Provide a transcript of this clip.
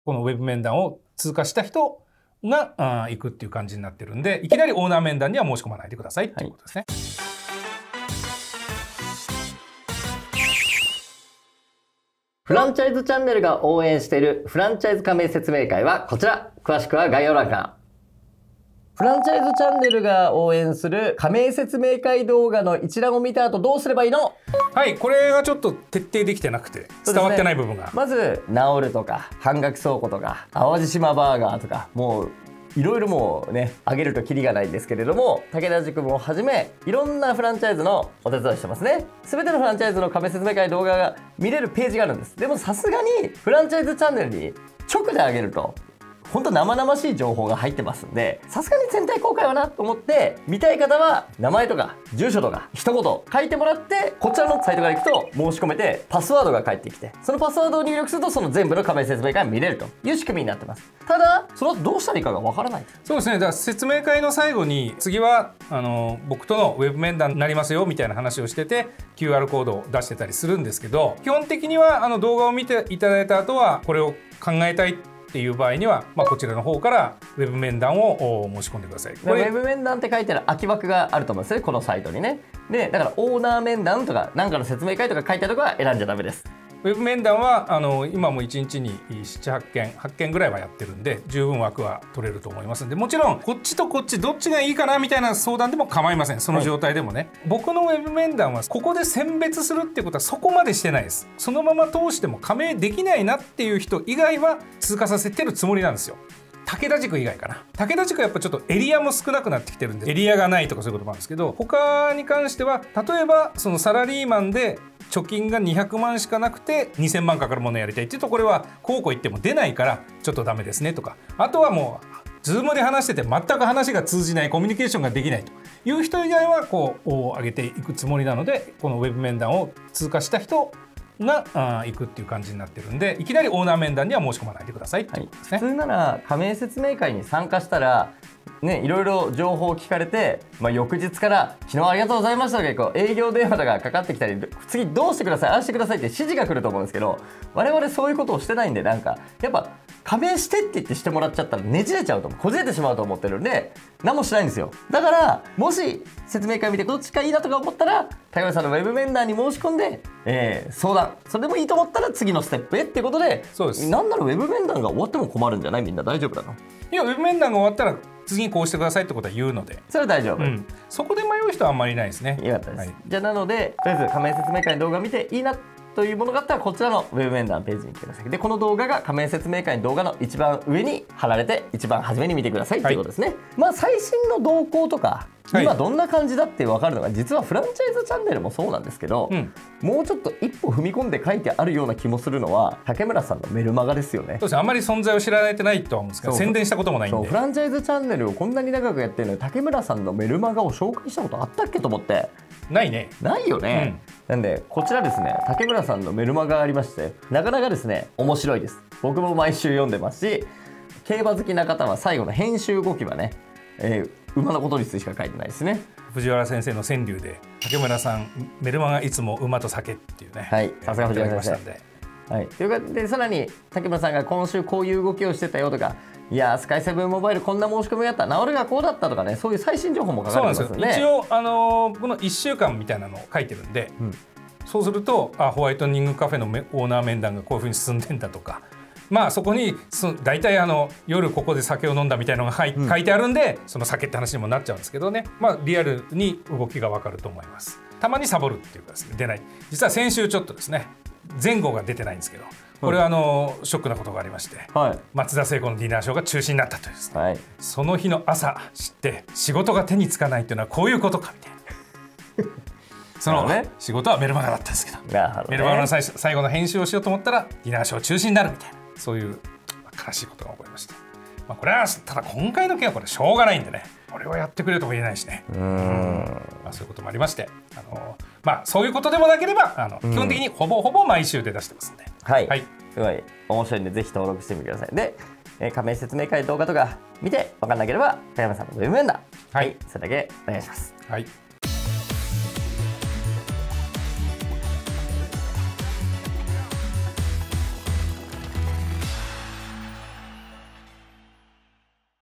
このウェブ面談を通過した人が行くっていう感じになってるんで、いきなりオーナー面談には申し込まないでくださいっていうことですね。 フランチャイズチャンネルが応援しているフランチャイズ加盟説明会はこちら。詳しくは概要欄から。フランチャイズチャンネルが応援する加盟説明会動画の一覧を見た後どうすればいいの？ はい、これがちょっと徹底できてなくて伝わってない部分が、 まずナオルとか半額倉庫とか淡路島バーガーとか、もういろいろもうね挙げるとキリがないんですけれども、武田塾もはじめいろんなフランチャイズのお手伝いしてますね。全てのフランチャイズの加盟説明会動画が見れるページがあるんです。でもさすがにフランチャイズチャンネルに直で上げると本当生々しい情報が入ってますんで、さすがに全体公開はなと思って、見たい方は名前とか住所とか一言書いてもらって、こちらのサイトから行くと申し込めてパスワードが返ってきて、そのパスワードを入力するとその全部の加盟説明会が見れるという仕組みになってます。ただその後どうしたらいいかがわからない。 そうですね。だから説明会の最後に次は僕とのウェブ面談になりますよみたいな話をしてて QR コードを出してたりするんですけど、基本的には動画を見ていただいた後はこれを考えたいっていう場合には、こちらの方からウェブ面談を申し込んでください。 これウェブ面談って書いてある空き枠があると思うんですね、このサイトにね。でだからオーナー面談とか何かの説明会とか書いてあるとこは選んじゃダメです。 ウェブ面談は今も1日に8件ぐらいはやってるんで、十分枠は取れると思いますんで、もちろんこっちとこっちどっちがいいかなみたいな相談でも構いません。その状態でもね、僕のウェブ面談はここで選別するってことはそこまでしてないです。そのまま通しても加盟できないなっていう人以外は通過させてるつもりなんですよ。武田塾以外かな。武田塾はやっぱちょっとエリアも少なくなってきてるんで、エリアがないとかそういうこともあるんですけど、他に関しては例えばそのサラリーマンで貯金が200万しかなくて2000万かかるものをやりたいっていうと、これはこう言っても出ないからちょっとダメですねとか、あとはもうZoomで話してて全く話が通じない、コミュニケーションができないという人以外はこう上げていくつもりなので、このウェブ面談を通過した人が行くっていう感じになってるんで、いきなりオーナー面談には申し込まないでくださいっていうことですね。 普通なら加盟説明会に参加したらね、いろいろ情報を聞かれて、翌日から「昨日ありがとうございました」とかこう営業電話とかかかってきたり、次どうしてくださいああしてくださいって指示が来ると思うんですけど、我々そういうことをしてないんで、なんかやっぱ加盟してって言ってしてもらっちゃったらねじれちゃうと思う、こじれてしまうと思ってるんで何もしないんですよ。だからもし説明会見てどっちかいいなとか思ったら竹村さんのウェブ面談に申し込んで、相談、それでもいいと思ったら次のステップへってことで。 そうです。 なんならウェブ面談が終わっても困るんじゃない？みんな大丈夫だな。 いや、ウェブ面談が終わったら次にこうしてくださいってことは言うので、 それは大丈夫、 そこで迷う人はあんまりいないですね。 よかったです、じゃあなのでとりあえず加盟説明会の動画を見ていいなというものがあったらこちらのウェブ面談ページに来てください。でこの動画が加盟説明会の動画の一番上に貼られて一番初めに見てくださいっていうことですね、最新の動向とか今どんな感じだって分かるのが、実はフランチャイズチャンネルもそうなんですけど、もうちょっと一歩踏み込んで書いてあるような気もするのは竹村さんのメルマガですよね。 そうですね、あんまり存在を知られてないとは思うんですけど、宣伝したこともないんで。 フランチャイズチャンネルをこんなに長くやってるのに竹村さんのメルマガを紹介したことあったっけと思って。 ないね。 ないよね、なんでこちらですね、竹村さんのメルマガがありまして、なかなかですね面白いです。僕も毎週読んでますし、競馬好きな方は最後の編集後期はね、馬のことについてしか書いてないですね。 藤原先生の川柳で竹村さんメルマガいつも馬と酒っていうね、 さすが藤原先生。ということでさらに竹村さんが今週こういう動きをしてたよとか、いやスカイセブンモバイルこんな申し込みがあった、直りがこうだったとかね、そういう最新情報も書かれてますので、 一応この1週間みたいなのを書いてるんで、そうするとホワイトニングカフェのオーナー面談がこういうふうに進んでんだとか、そこに大体夜ここで酒を飲んだみたいなのが書いてあるんで、その酒って話にもなっちゃうんですけどね、リアルに動きが分かると思います。たまにサボるっていうかですね、出ない。実は先週ちょっとですね前後が出てないんですけど、これはショックなことがありまして、松田聖子のディナーショーが中止になったというですね、その日の朝知って仕事が手につかないっていうのはこういうことかみたいなその仕事はメルマガだったんですけど、メルマガの最後の編集をしようと思ったらディナーショー中止になるみたいな、そういう悲しいことが起こりました。これはただ今回の件はこれしょうがないんでね、これはやってくれとも言えないしね、そういうこともありまして、そういうことでもなければ基本的にほぼ毎週で出してますんで、 すごい面白いんでぜひ登録してみてください。で、加盟説明会動画とか見て分かんなければ加山さんのウェブ面談、それだけお願いします。